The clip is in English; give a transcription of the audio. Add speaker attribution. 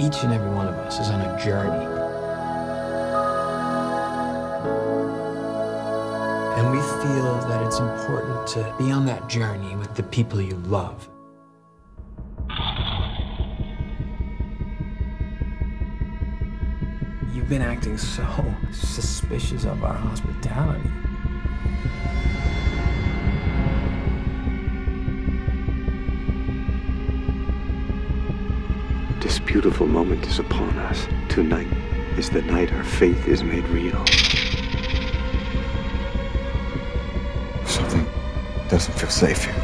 Speaker 1: Each and every one of us is on a journey. And we feel that it's important to be on that journey with the people you love. You've been acting so suspicious of our hospitality.
Speaker 2: This beautiful moment is upon us. Tonight is the night our faith is made real.
Speaker 3: Something doesn't feel safe here.